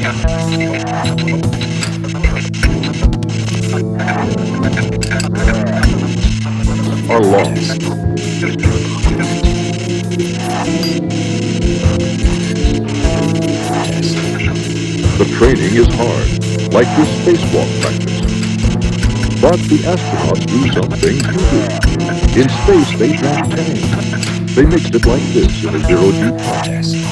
are lost. The training is hard, like this spacewalk practice. But the astronauts do something to do. In space, they drank tank. They mixed it like this in a zero-G contest.